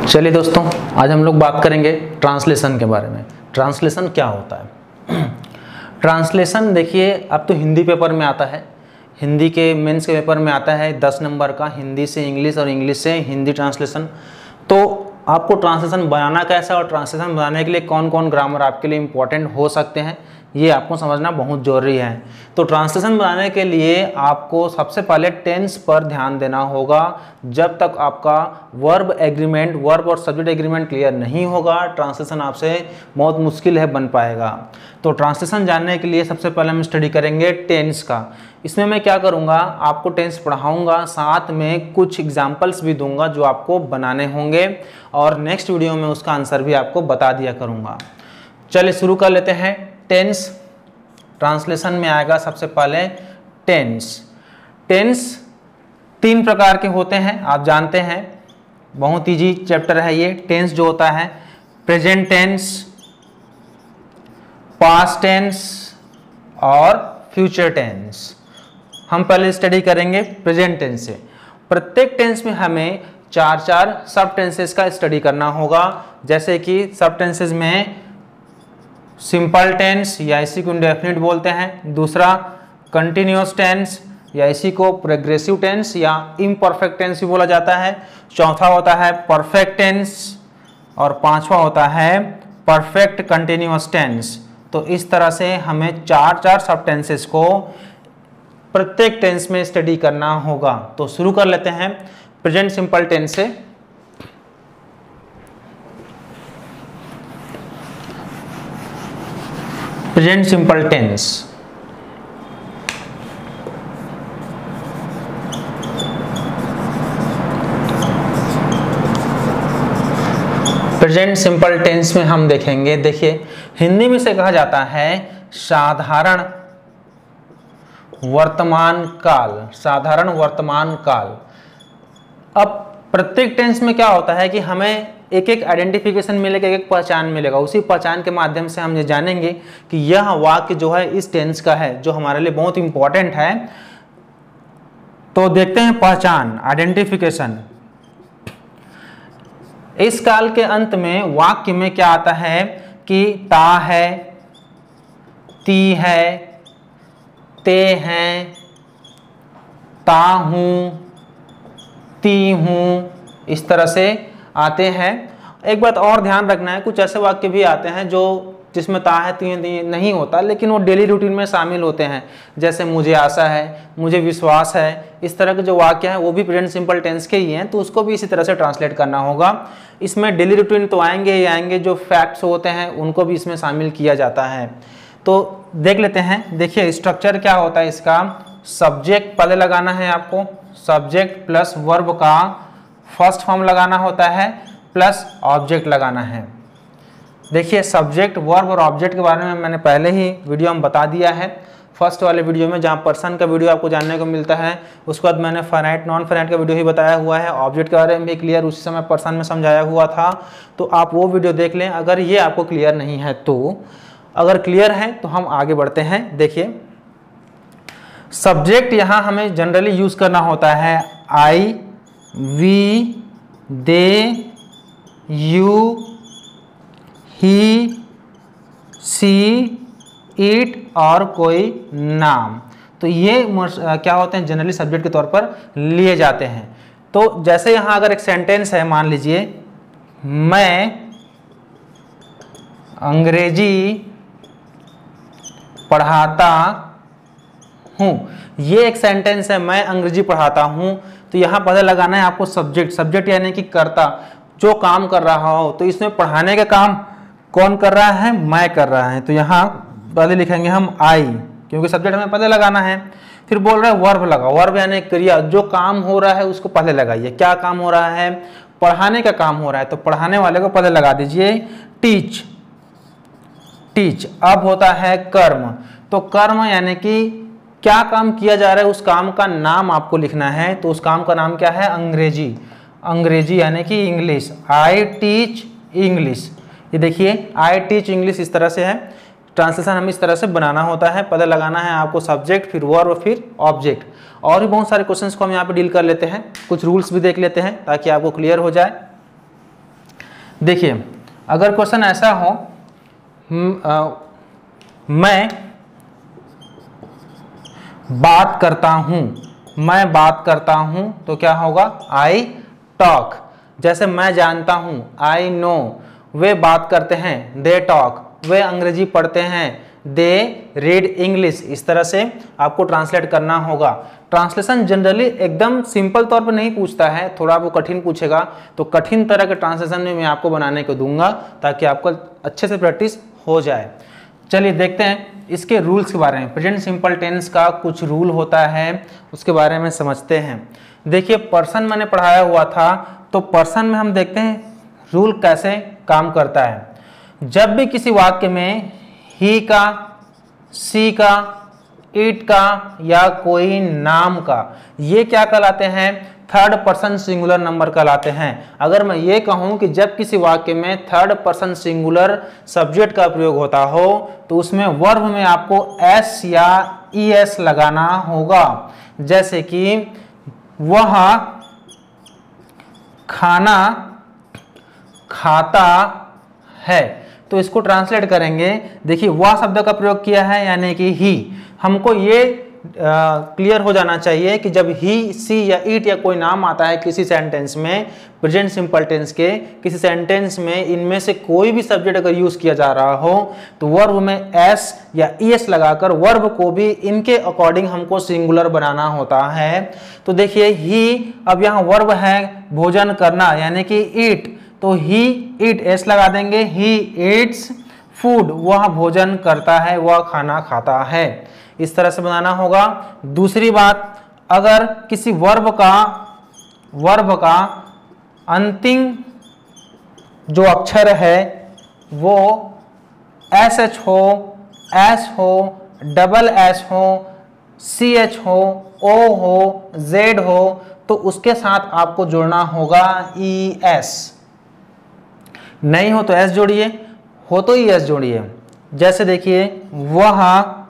चलिए दोस्तों, आज हम लोग बात करेंगे ट्रांसलेशन के बारे में। ट्रांसलेशन क्या होता है? ट्रांसलेशन देखिए, अब तो हिंदी पेपर में आता है, हिंदी के मेंस के पेपर में आता है 10 नंबर का, हिंदी से इंग्लिश और इंग्लिश से हिंदी ट्रांसलेशन। तो आपको ट्रांसलेशन बनाना कैसा और ट्रांसलेशन बनाने के लिए कौन कौन ग्रामर आपके लिए इम्पोर्टेंट हो सकते हैं, ये आपको समझना बहुत ज़रूरी है। तो ट्रांसलेशन बनाने के लिए आपको सबसे पहले टेंस पर ध्यान देना होगा। जब तक आपका वर्ब और सब्जेक्ट एग्रीमेंट क्लियर नहीं होगा, ट्रांसलेशन आपसे बहुत मुश्किल है बन पाएगा। तो ट्रांसलेशन जानने के लिए सबसे पहले हम स्टडी करेंगे टेंस का। इसमें मैं क्या करूँगा, आपको टेंस पढ़ाऊँगा, साथ में कुछ एग्जाम्पल्स भी दूंगा जो आपको बनाने होंगे, और नेक्स्ट वीडियो में उसका आंसर भी आपको बता दिया करूँगा। चलिए शुरू कर लेते हैं। टेंस ट्रांसलेशन में आएगा सबसे पहले टेंस। टेंस 3 प्रकार के होते हैं, आप जानते हैं, बहुत इजी चैप्टर है ये। टेंस जो होता है प्रेजेंट टेंस, पास्ट टेंस और फ्यूचर टेंस। हम पहले स्टडी करेंगे प्रेजेंट टेंस से। प्रत्येक टेंस में हमें 4 सब टेंसेस का स्टडी करना होगा। जैसे कि सब टेंसेस में सिंपल टेंस या इसी को इंडेफिनिट बोलते हैं, दूसरा कंटिन्यूअस टेंस या इसी को प्रोग्रेसिव टेंस या इम्परफेक्ट टेंस भी बोला जाता है, चौथा होता है परफेक्ट टेंस और पांचवा होता है परफेक्ट कंटिन्यूअस टेंस। तो इस तरह से हमें 4 सब टेंसेस को प्रत्येक टेंस में स्टडी करना होगा। तो शुरू कर लेते हैं प्रेजेंट सिंपल टेंस से। Present simple tense, present simple tense में हम देखेंगे, देखिए हिंदी में से कहा जाता है साधारण वर्तमान काल, साधारण वर्तमान काल। अब प्रत्येक टेंस में क्या होता है कि हमें एक एक आइडेंटिफिकेशन मिलेगा, एक एक पहचान मिलेगा। उसी पहचान के माध्यम से हम ये जानेंगे कि यह वाक्य जो है इस टेंस का है, जो हमारे लिए बहुत इंपॉर्टेंट है। तो देखते हैं पहचान, आइडेंटिफिकेशन। इस काल के अंत में वाक्य में क्या आता है कि ता है, ती है, ते हैं, ता हूं, ती हूं, इस तरह से आते हैं। एक बात और ध्यान रखना है, कुछ ऐसे वाक्य भी आते हैं जो जिसमें ता है, ती नहीं होता, लेकिन वो डेली रूटीन में शामिल होते हैं। जैसे मुझे आशा है, मुझे विश्वास है, इस तरह के जो वाक्य हैं वो भी प्रेजेंट सिंपल टेंस के ही हैं। तो उसको भी इसी तरह से ट्रांसलेट करना होगा। इसमें डेली रूटीन तो आएंगे ही आएंगे, जो फैक्ट्स होते हैं उनको भी इसमें शामिल किया जाता है। तो देख लेते हैं। देखिए स्ट्रक्चर क्या होता है इसका। सब्जेक्ट पहले लगाना है आपको, सब्जेक्ट प्लस वर्ब का फर्स्ट फॉर्म लगाना होता है, प्लस ऑब्जेक्ट लगाना है। देखिए सब्जेक्ट, वर्ब और ऑब्जेक्ट के बारे में मैंने पहले ही वीडियो में बता दिया है, फर्स्ट वाले वीडियो में, जहाँ पर्सन का वीडियो आपको जानने को मिलता है। उसके बाद मैंने फाइनाइट नॉन फाइनाइट का वीडियो ही बताया हुआ है, ऑब्जेक्ट के बारे में भी क्लियर उसी समय पर्सन में समझाया हुआ था। तो आप वो वीडियो देख लें अगर ये आपको क्लियर नहीं है तो। अगर क्लियर है तो हम आगे बढ़ते हैं। देखिए सब्जेक्ट यहाँ हमें जनरली यूज करना होता है I, we, they, you, he, she, it और कोई नाम। तो ये क्या होते हैं, जनरली सब्जेक्ट के तौर पर लिए जाते हैं। तो जैसे यहाँ अगर एक सेंटेंस है, मान लीजिए मैं अंग्रेजी पढ़ाता हूँ, ये एक सेंटेंस है, मैं अंग्रेजी पढ़ाता हूँ। तो यहाँ पता लगाना है आपको सब्जेक्ट, सब्जेक्ट यानी कि कर्ता, जो काम कर रहा हो। तो इसमें पढ़ाने का काम कौन कर रहा है, मैं कर रहा है। तो यहाँ पहले लिखेंगे हम आई, क्योंकि सब्जेक्ट हमें पहले लगाना है। फिर बोल रहा है वर्ब लगा, वर्ब यानी क्रिया, जो काम हो रहा है उसको पहले लगाइए। क्या काम हो रहा है, पढ़ाने का काम हो रहा है, तो पढ़ाने वाले को पहले लगा दीजिए टीच, टीच। अब होता है कर्म, तो कर्म यानी कि क्या काम किया जा रहा है, उस काम का नाम आपको लिखना है। तो उस काम का नाम क्या है, अंग्रेजी, अंग्रेजी यानी कि इंग्लिश, आई टीच इंग्लिश। ये देखिए आई टीच इंग्लिश इस तरह से है। ट्रांसलेशन हमें इस तरह से बनाना होता है, पता लगाना है आपको सब्जेक्ट, फिर वर्ब, फिर ऑब्जेक्ट। और भी बहुत सारे क्वेश्चंस को हम यहाँ पे डील कर लेते हैं, कुछ रूल्स भी देख लेते हैं ताकि आपको क्लियर हो जाए। देखिए अगर क्वेश्चन ऐसा हो, मैं बात करता हूं, मैं बात करता हूं तो क्या होगा, आई टॉक। जैसे मैं जानता हूं, आई नो। वे बात करते हैं, दे टॉक। वे अंग्रेजी पढ़ते हैं, दे रीड इंग्लिश। इस तरह से आपको ट्रांसलेट करना होगा। ट्रांसलेशन जनरली एकदम सिंपल तौर पर नहीं पूछता है, थोड़ा वो कठिन पूछेगा, तो कठिन तरह के ट्रांसलेशन में मैं आपको बनाने को दूंगा ताकि आपको अच्छे से प्रैक्टिस हो जाए। चलिए देखते हैं इसके रूल्स के बारे में। प्रेजेंट सिंपल टेंस का कुछ रूल होता है, उसके बारे में समझते हैं। देखिए पर्सन मैंने पढ़ाया हुआ था, तो पर्सन में हम देखते हैं रूल कैसे काम करता है। जब भी किसी वाक्य में ही का, सी का, इट का या कोई नाम का, ये क्या कहलाते हैं, थर्ड पर्सन सिंगुलर नंबर कहलाते हैं। अगर मैं ये कहूं कि जब किसी वाक्य में थर्ड पर्सन सिंगुलर सब्जेक्ट का प्रयोग होता हो तो उसमें वर्ब में आपको एस या ईएस लगाना होगा। जैसे कि वह खाना खाता है, तो इसको ट्रांसलेट करेंगे। देखिए वह शब्द का प्रयोग किया है यानी कि ही। हमको ये क्लियर हो जाना चाहिए कि जब ही, सी या इट या कोई नाम आता है किसी सेंटेंस में, प्रेजेंट सिंपल टेंस के किसी सेंटेंस में, इनमें से कोई भी सब्जेक्ट अगर यूज किया जा रहा हो तो वर्ब में एस या ईएस लगाकर वर्ब को भी इनके अकॉर्डिंग हमको सिंगुलर बनाना होता है। तो देखिए ही, अब यहाँ वर्ब है भोजन करना यानी कि ईट, तो ही ईट एस लगा देंगे, ही ईट्स फूड, वह भोजन करता है, वह खाना खाता है। इस तरह से बनाना होगा। दूसरी बात, अगर किसी वर्ब का अंतिम जो अक्षर है वो एस एच हो, एस हो, डबल एस हो, सी एच हो, ओ हो, जेड हो, तो उसके साथ आपको जोड़ना होगा ई एस। नहीं हो तो एस जोड़िए, हो तो ई एस जोड़िए। जैसे देखिए वह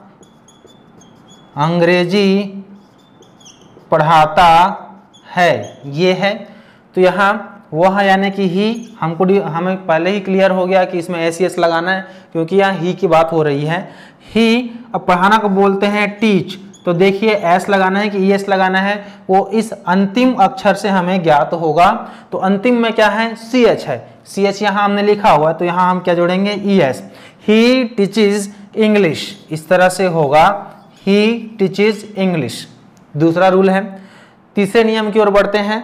अंग्रेजी पढ़ाता है, ये है, तो यहाँ वह यानी कि ही, हमें पहले ही क्लियर हो गया कि इसमें एस एस लगाना है क्योंकि यहाँ ही की बात हो रही है। ही, अब पढ़ाना को बोलते हैं टीच, तो देखिए एस लगाना है कि ई एस लगाना है, वो इस अंतिम अक्षर से हमें ज्ञात होगा। तो अंतिम में क्या है, सी एच है, सी एच यहाँ हमने लिखा हुआ है, तो यहाँ हम क्या जोड़ेंगे, E S. He teaches English, इस तरह से होगा, ही टीचेज इंग्लिश। दूसरा रूल है। तीसरे नियम की ओर बढ़ते हैं।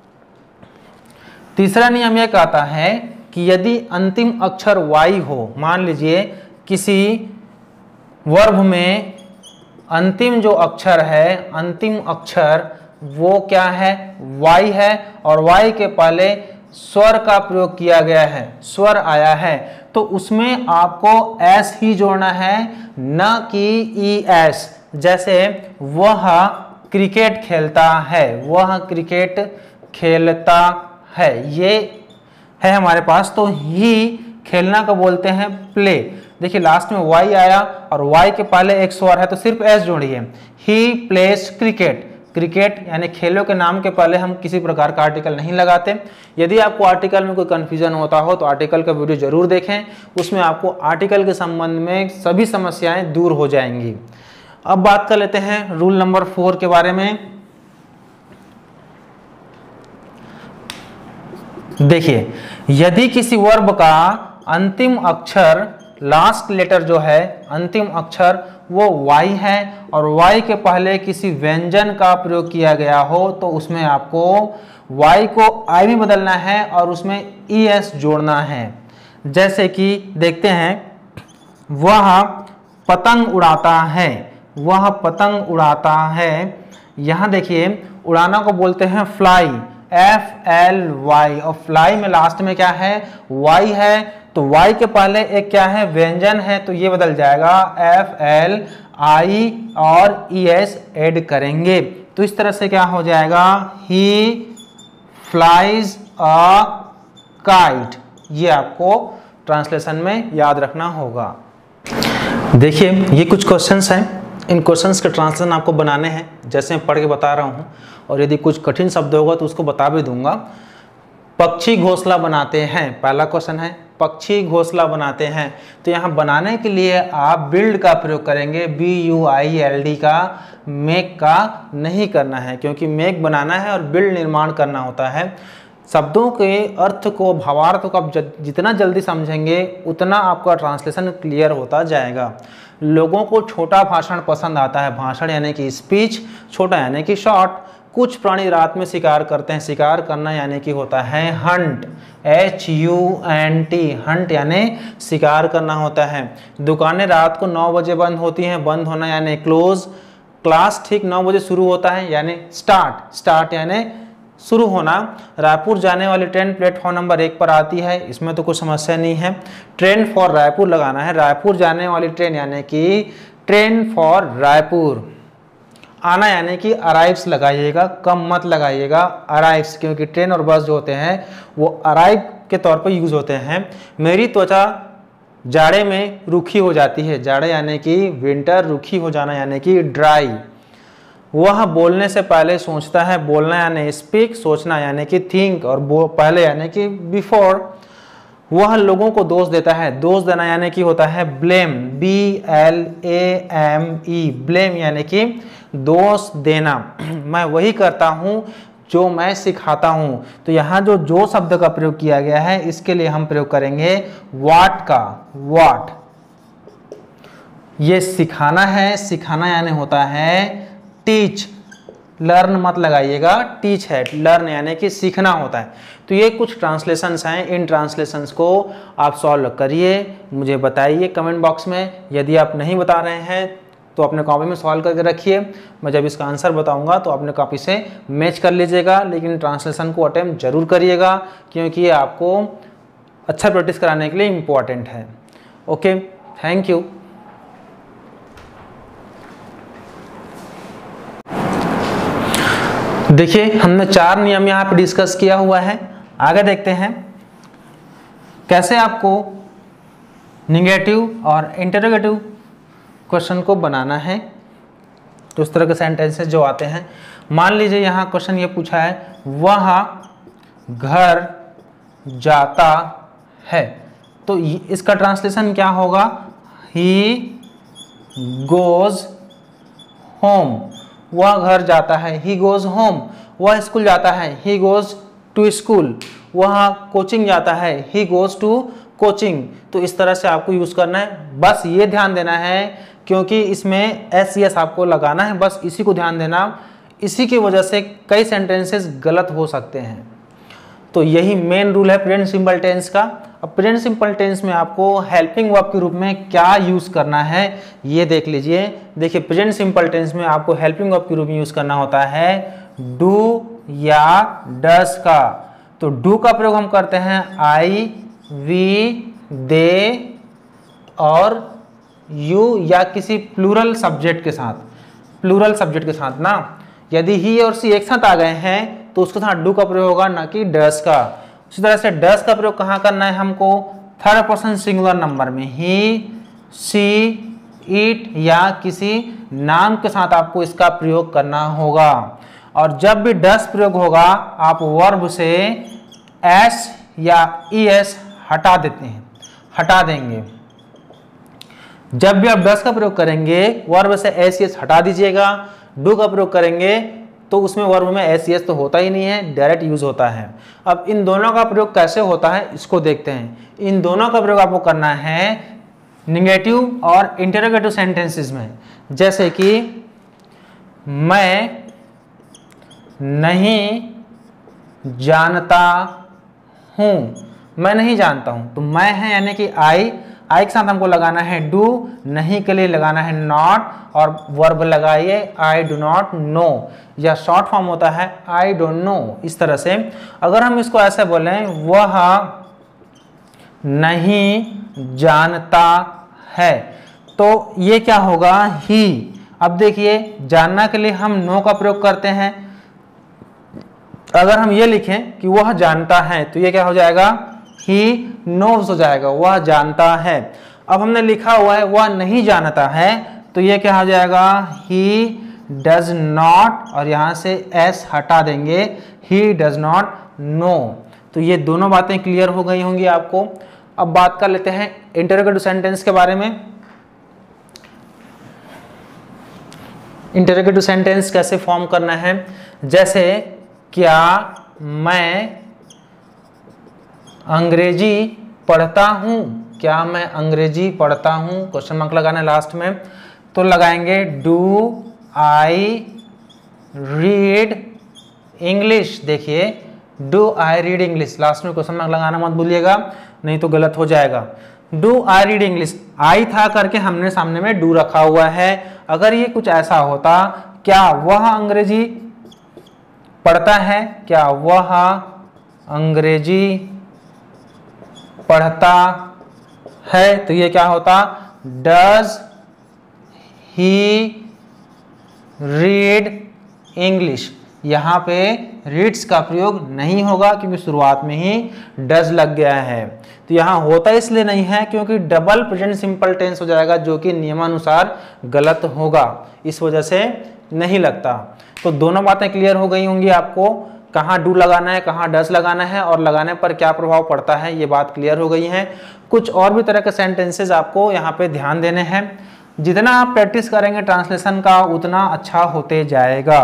तीसरा नियम यह कहता है कि यदि अंतिम अक्षर वाई हो, मान लीजिए किसी वर्ब में अंतिम जो अक्षर है, अंतिम अक्षर वो क्या है, वाई है, और वाई के पहले स्वर का प्रयोग किया गया है, स्वर आया है, तो उसमें आपको एस ही जोड़ना है, न कि ई एस। जैसे वह क्रिकेट खेलता है, वह क्रिकेट खेलता है, ये है हमारे पास। तो ही खेलना को बोलते हैं प्ले। देखिए लास्ट में वाई आया और वाई के पहले एक स्वर है तो सिर्फ एस जोड़िए। ही प्लेस क्रिकेट, क्रिकेट यानी खेलों के नाम के पहले हम किसी प्रकार का आर्टिकल नहीं लगाते। यदि आपको आर्टिकल में कोई कंफ्यूजन होता हो तो आर्टिकल का वीडियो जरूर देखें, उसमें आपको आर्टिकल के संबंध में सभी समस्याएं दूर हो जाएंगी। अब बात कर लेते हैं रूल नंबर 4 के बारे में। देखिए यदि किसी वर्ब का अंतिम अक्षर, लास्ट लेटर जो है, अंतिम अक्षर वो वाई है और वाई के पहले किसी व्यंजन का प्रयोग किया गया हो तो उसमें आपको वाई को आई में बदलना है और उसमें ई एस जोड़ना है। जैसे कि देखते हैं, वह पतंग उड़ाता है, वह पतंग उड़ाता है। यहाँ देखिए उड़ाना को बोलते हैं फ्लाई, एफ एल वाई, और फ्लाई में लास्ट में क्या है, वाई है, तो वाई के पहले एक क्या है, व्यंजन है, तो ये बदल जाएगा एफ एल आई और ई एस ऐड करेंगे, तो इस तरह से क्या हो जाएगा, ही फ्लाइज अ काइट। ये आपको ट्रांसलेशन में याद रखना होगा। देखिए ये कुछ क्वेश्चंस हैं, इन क्वेश्चंस के ट्रांसलेशन आपको बनाने हैं जैसे मैं पढ़ के बता रहा हूँ, और यदि कुछ कठिन शब्द होगा तो उसको बता भी दूंगा। पक्षी घोंसला बनाते हैं, पहला क्वेश्चन है पक्षी घोंसला बनाते हैं। तो यहाँ बनाने के लिए आप बिल्ड का प्रयोग करेंगे, BUILD का, मेक का नहीं करना है, क्योंकि मेक बनाना है और बिल्ड निर्माण करना होता है। शब्दों के अर्थ को, भावार्थ को आप जितना जल्दी समझेंगे उतना आपका ट्रांसलेशन क्लियर होता जाएगा। लोगों को छोटा भाषण पसंद आता है, भाषण यानी कि स्पीच, छोटा यानी कि शॉर्ट। कुछ प्राणी रात में शिकार करते हैं, शिकार करना यानी कि होता है हंट, HUNT, हंट यानी शिकार करना होता है। दुकानें रात को 9 बजे बंद होती हैं, बंद होना यानी क्लोज। क्लास ठीक 9 बजे शुरू होता है यानी स्टार्ट, स्टार्ट यानी शुरू होना। रायपुर जाने वाली ट्रेन प्लेटफॉर्म नंबर 1 पर आती है, इसमें तो कुछ समस्या नहीं है। ट्रेन फॉर रायपुर लगाना है, रायपुर जाने वाली ट्रेन यानी कि ट्रेन फॉर रायपुर। आना यानी कि अराइव्स लगाइएगा, कम मत लगाइएगा, अराइव्स, क्योंकि ट्रेन और बस जो होते हैं वो अराइव के तौर पर यूज होते हैं। मेरी त्वचा जाड़े में रूखी हो जाती है, जाड़े यानी कि विंटर, रूखी हो जाना यानी कि ड्राई। वह बोलने से पहले सोचता है, बोलना यानी स्पीक, सोचना यानी कि थिंक, और पहले यानी कि बिफोर। वह लोगों को दोष देता है, दोष देना यानी कि होता है ब्लेम, BLAME, ब्लेम यानी कि दोष देना। मैं वही करता हूं जो मैं सिखाता हूं। तो यहाँ जो शब्द का प्रयोग किया गया है इसके लिए हम प्रयोग करेंगे व्हाट का, व्हाट। ये सिखाना है, सिखाना यानी होता है टीच, लर्न मत लगाइएगा, टीच है, लर्न यानी कि सीखना होता है। तो ये कुछ ट्रांसलेशंस हैं, इन ट्रांसलेशंस को आप सॉल्व करिए, मुझे बताइए कमेंट बॉक्स में। यदि आप नहीं बता रहे हैं तो अपने कॉपी में सॉल्व करके रखिए, मैं जब इसका आंसर बताऊंगा तो अपने कॉपी से मैच कर लीजिएगा, लेकिन ट्रांसलेशन को अटेम्प्ट जरूर करिएगा, क्योंकि ये आपको अच्छा प्रैक्टिस कराने के लिए इम्पोर्टेंट है। Okay, thank you. देखिए हमने 4 नियम यहाँ पे डिस्कस किया हुआ है, आगे देखते हैं कैसे आपको निगेटिव और इंटरोगेटिव क्वेश्चन को बनाना है। तो उस तरह के सेंटेंसेस जो आते हैं, मान लीजिए यहाँ क्वेश्चन ये पूछा है, वह घर जाता है, तो इसका ट्रांसलेशन क्या होगा, ही गोज होम। वह घर जाता है, ही गोज होम। वह स्कूल जाता है, ही गोज टू स्कूल। वह कोचिंग जाता है, ही गोज टू कोचिंग। तो इस तरह से आपको यूज करना है, बस ये ध्यान देना है क्योंकि इसमें SES आपको लगाना है, बस इसी को ध्यान देना। इसी की वजह से कई सेंटेंसेस गलत हो सकते हैं। तो यही मेन रूल है प्रेजेंट सिंपल टेंस का। अब प्रेजेंट सिंपल टेंस में आपको हेल्पिंग वर्ब के रूप में क्या यूज करना है ये देख लीजिए। देखिए प्रेजेंट सिंपल टेंस में आपको हेल्पिंग वर्ब के रूप में यूज करना होता है डू या डस का। तो डू का प्रयोग हम करते हैं आई, वी, दे और यू या किसी प्लूरल सब्जेक्ट के साथ, प्लूरल सब्जेक्ट के साथ ना। यदि ही और सी एक साथ आ गए हैं तो उसके साथ डू का प्रयोग होगा, ना कि डस का। उसी तरह से डस का प्रयोग कहाँ करना है हमको, थर्ड पर्सन सिंगुलर नंबर में, ही, सी, इट या किसी नाम के साथ आपको इसका प्रयोग करना होगा। और जब भी डस प्रयोग होगा आप वर्ब से एस या ईएस हटा देते हैं, हटा देंगे। जब भी आप डस का प्रयोग करेंगे वर्ब से एस ईएस हटा दीजिएगा। डू का प्रयोग करेंगे तो उसमें वर्ब में एस ईएस तो होता ही नहीं है, डायरेक्ट यूज होता है। अब इन दोनों का प्रयोग कैसे होता है इसको देखते हैं। इन दोनों का प्रयोग आपको करना है निगेटिव और इंटरोगेटिव सेंटेंसेस में, जैसे कि मैं नहीं जानता हूं, मैं नहीं जानता हूं। तो मैं है यानी कि आई के साथ हमको लगाना है डू, नहीं के लिए लगाना है नॉट और वर्ब लगाइए आई डू नॉट नो, या शॉर्ट फॉर्म होता है आई डोंट नो। इस तरह से अगर हम इसको ऐसे बोलें वह नहीं जानता है तो ये क्या होगा, ही। अब देखिए जानना के लिए हम नो का प्रयोग करते हैं। अगर हम ये लिखें कि वह जानता है तो ये क्या हो जाएगा, ही नोव्स हो जाएगा, वह जानता है। अब हमने लिखा हुआ है वह नहीं जानता है तो ये क्या हो जाएगा, ही डज नॉट, और यहां से एस हटा देंगे, ही डज नॉट नो। तो ये दोनों बातें क्लियर हो गई होंगी आपको। अब बात कर लेते हैं इंटरोगेटिव सेंटेंस के बारे में। इंटरोगेटिव सेंटेंस कैसे फॉर्म करना है, जैसे क्या मैं अंग्रेजी पढ़ता हूँ, क्या मैं अंग्रेजी पढ़ता हूँ, क्वेश्चन मार्क लगाना है लास्ट में, तो लगाएंगे डू आई रीड इंग्लिश। देखिए do I read English, last में क्वेश्चन मार्क लगाना मत भूलिएगा, नहीं तो गलत हो जाएगा। Do I read English, I था करके हमने सामने में डू रखा हुआ है। अगर ये कुछ ऐसा होता, क्या वह अंग्रेजी पढ़ता है, क्या वह अंग्रेजी पढ़ता है, तो ये क्या होता, डज ही रीड इंग्लिश। यहाँ पे रीड्स का प्रयोग नहीं होगा क्योंकि शुरुआत में ही डज लग गया है। तो यहाँ होता इसलिए नहीं है क्योंकि डबल प्रेजेंट सिंपल टेंस हो जाएगा, जो कि नियमानुसार गलत होगा, इस वजह से नहीं लगता। तो दोनों बातें क्लियर हो गई होंगी आपको, कहाँ डू लगाना है, कहाँ डज लगाना है और लगाने पर क्या प्रभाव पड़ता है, ये बात क्लियर हो गई है। कुछ और भी तरह के सेंटेंसेस आपको यहाँ पे ध्यान देने हैं। जितना आप प्रैक्टिस करेंगे ट्रांसलेशन का उतना अच्छा होते जाएगा।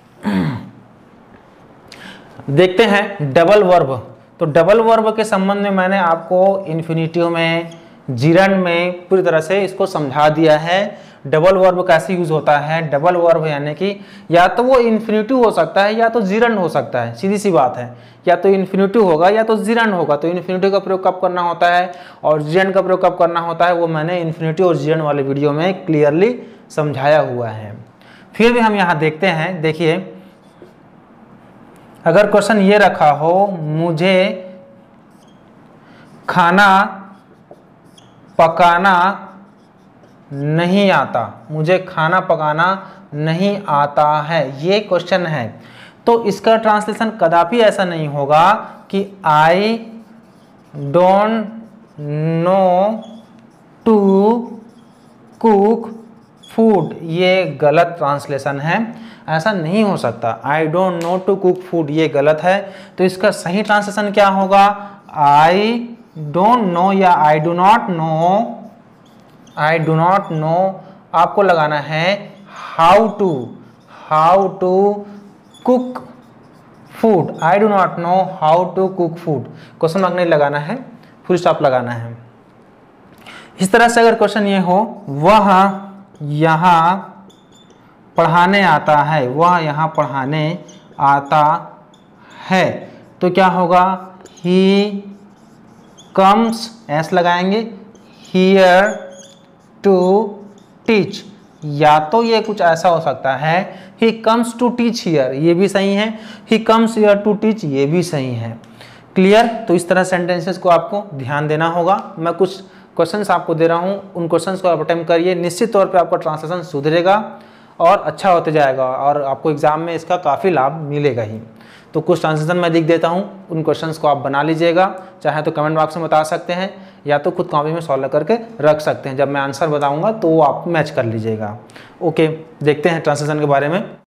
देखते हैं डबल वर्ब। तो डबल वर्ब के संबंध में मैंने आपको इन्फिनिटिव में, जिरन में पूरी तरह से इसको समझा दिया है। डबल वर्ब कैसे यूज होता है, डबल वर्ब यानी कि या तो वो इन्फिनिटिव हो सकता है या तो जिरन हो सकता है, सीधी सी बात है, या तो इन्फिनिटिव होगा या तो जिरन होगा। तो इन्फिनिटिव का प्रयोग कब करना होता है और जिरन का प्रयोग कब करना होता है, वो मैंने इन्फिनिटिव और जिरन वाले वीडियो में क्लियरली समझाया हुआ है। फिर भी हम यहाँ देखते हैं, देखिए अगर क्वेश्चन ये रखा हो, मुझे खाना पकाना नहीं आता, मुझे खाना पकाना नहीं आता है, ये क्वेश्चन है, तो इसका ट्रांसलेशन कदापि ऐसा नहीं होगा कि I don't know to cook food. ये गलत ट्रांसलेशन है, ऐसा नहीं हो सकता। I don't know to cook food ये गलत है। तो इसका सही ट्रांसलेशन क्या होगा, आई डोंट नो या I do not know, I do not know आपको लगाना है how to cook food. I do not know how to cook food, question mark नहीं लगाना है, फुल स्टॉप लगाना है। इस तरह से अगर क्वेश्चन ये हो, वह यहाँ पढ़ाने आता है, वह यहाँ पढ़ाने आता है, तो क्या होगा, ही कम्स, एस लगाएंगे, हियर टू टीच। या तो ये कुछ ऐसा हो सकता है, he comes to teach here, ये भी सही है, he comes here to teach, ये भी सही है। क्लियर। तो इस तरह सेंटेंसेस को आपको ध्यान देना होगा। मैं कुछ क्वेश्चंस आपको दे रहा हूँ, उन क्वेश्चंस को आप अटेम्प्ट करिए, निश्चित तौर पे आपका ट्रांसलेशन सुधरेगा और अच्छा होते जाएगा और आपको एग्जाम में इसका काफ़ी लाभ मिलेगा ही। तो कुछ ट्रांसलेशन मैं लिख देता हूँ, उन क्वेश्चंस को आप बना लीजिएगा, चाहे तो कमेंट बॉक्स में बता सकते हैं या तो खुद कॉपी में सॉल्व करके रख सकते हैं। जब मैं आंसर बताऊंगा तो वो आप मैच कर लीजिएगा। ओके, देखते हैं ट्रांसलेशन के बारे में।